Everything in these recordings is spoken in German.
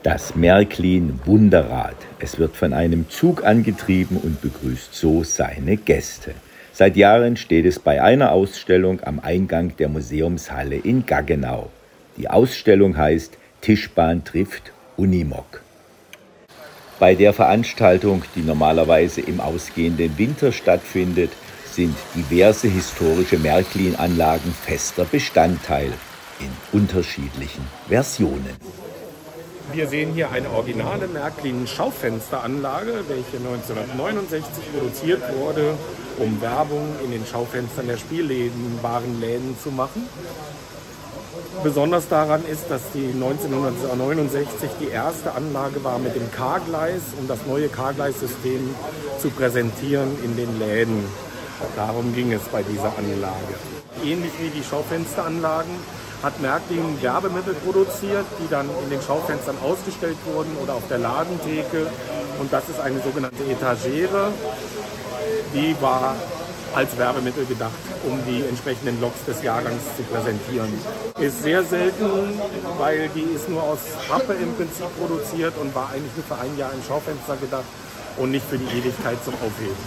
Das Märklin Wunderrad. Es wird von einem Zug angetrieben und begrüßt so seine Gäste. Seit Jahren steht es bei einer Ausstellung am Eingang der Museumshalle in Gaggenau. Die Ausstellung heißt Tischbahn trifft Unimog. Bei der Veranstaltung, die normalerweise im ausgehenden Winter stattfindet, sind diverse historische Märklin-Anlagen fester Bestandteil in unterschiedlichen Versionen. Wir sehen hier eine originale Märklin-Schaufensteranlage, welche 1969 produziert wurde, um Werbung in den Schaufenstern der Spielläden, Warenläden zu machen. Besonders daran ist, dass die 1969 die erste Anlage war mit dem K-Gleis, um das neue K-Gleis-System zu präsentieren in den Läden. Darum ging es bei dieser Anlage. Ähnlich wie die Schaufensteranlagen hat Märklin Werbemittel produziert, die dann in den Schaufenstern ausgestellt wurden oder auf der Ladentheke. Und das ist eine sogenannte Etagere. Die war als Werbemittel gedacht, um die entsprechenden Loks des Jahrgangs zu präsentieren. Ist sehr selten, weil die ist nur aus Pappe im Prinzip produziert und war eigentlich nur für ein Jahr im Schaufenster gedacht und nicht für die Ewigkeit zum Aufheben.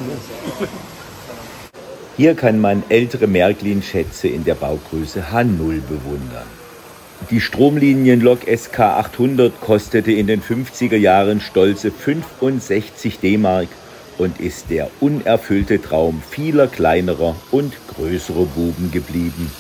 Hier kann man ältere Märklin-Schätze in der Baugröße H0 bewundern. Die Stromlinienlok SK 800 kostete in den 50er Jahren stolze 65 D-Mark und ist der unerfüllte Traum vieler kleinerer und größerer Buben geblieben.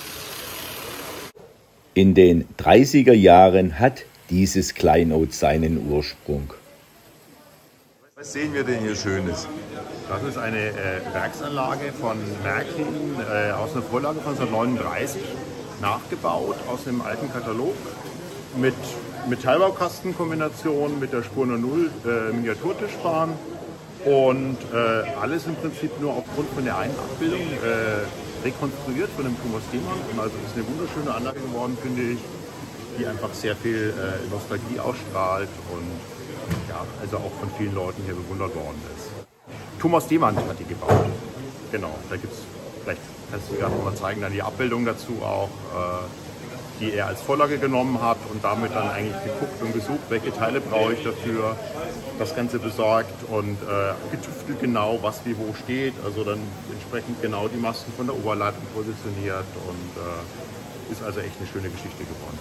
In den 30er Jahren hat dieses Kleinod seinen Ursprung. Was sehen wir denn hier Schönes? Das ist eine Werksanlage von Märklin aus einer Vorlage von 1939, nachgebaut aus dem alten Katalog mit Metallbaukastenkombination mit der Spur 0 Miniaturtischbahn und alles im Prinzip nur aufgrund von der einen Abbildung rekonstruiert von dem Thomas Demann. Und also ist eine wunderschöne Anlage geworden, finde ich, die einfach sehr viel Nostalgie ausstrahlt und ja, also auch von vielen Leuten hier bewundert worden ist. Thomas Demann hat die gebaut. Genau, da gibt es, vielleicht kannst du ja mal zeigen, dann die Abbildung dazu auch, die er als Vorlage genommen hat und damit dann eigentlich geguckt und gesucht, welche Teile brauche ich dafür, das Ganze besorgt und getüftelt genau, was wie wo steht, also dann entsprechend genau die Masten von der Oberleitung positioniert und ist also echt eine schöne Geschichte geworden.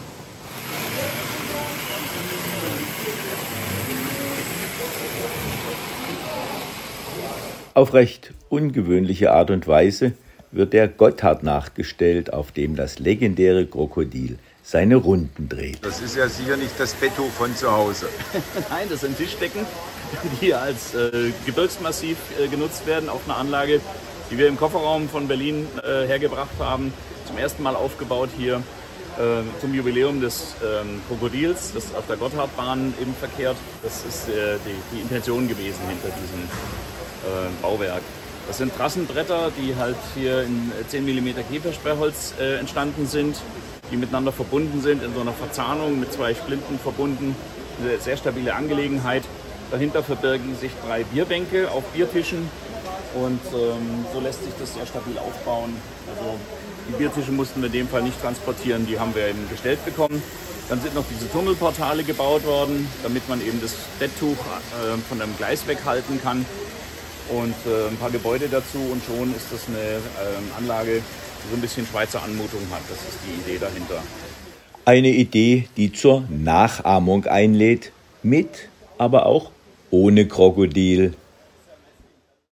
Auf recht ungewöhnliche Art und Weise wird der Gotthard nachgestellt, auf dem das legendäre Krokodil seine Runden dreht. Das ist ja sicher nicht das Betto von zu Hause. Nein, das sind Tischdecken, die als Gebirgsmassiv genutzt werden auf einer Anlage, die wir im Kofferraum von Berlin hergebracht haben. Zum ersten Mal aufgebaut hier zum Jubiläum des Krokodils, das auf der Gotthardbahn eben verkehrt. Das ist die Intention gewesen hinter diesem Bauwerk. Das sind Trassenbretter, die halt hier in 10 mm Käfersperrholz entstanden sind, die miteinander verbunden sind, in so einer Verzahnung mit 2 Splinten verbunden. Eine sehr stabile Angelegenheit. Dahinter verbirgen sich 3 Bierbänke auf Biertischen und so lässt sich das sehr stabil aufbauen. Also die Biertische mussten wir in dem Fall nicht transportieren, die haben wir eben gestellt bekommen. Dann sind noch diese Tunnelportale gebaut worden, damit man eben das Betttuch von einem Gleis weghalten kann. Und ein paar Gebäude dazu und schon ist das eine Anlage, die so ein bisschen Schweizer Anmutung hat. Das ist die Idee dahinter. Eine Idee, die zur Nachahmung einlädt, mit, aber auch ohne Krokodil.